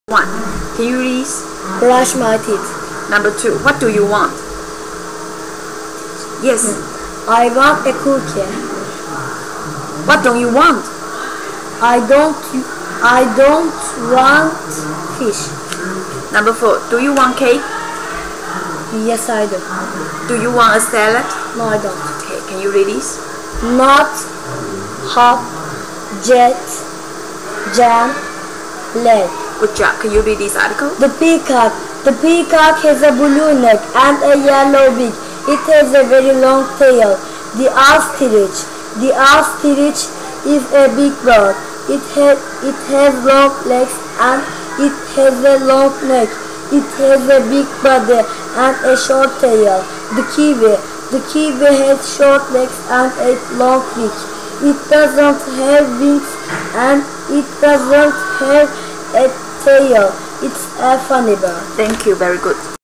1. Can you read? Brush my teeth. Number 2. What do you want? Yes. I want a cookie. What don't you want? I don't want fish. Number 4. Do you want cake? Yes, I do. Do you want a salad? No, I don't. Okay. Can you read this? Not, hop, jet, jam, leg. Good job. Can you read this article? The peacock. The peacock has a blue neck and a yellow beak. It has a very long tail. The ostrich. The ostrich is a big bird. It has long legs and it has a long neck. It has a big body and a short tail. The kiwi. The kiwi has short legs and a long beak. It doesn't have wings and it doesn't have a tail. It's a funny bird. Thank you. Very good.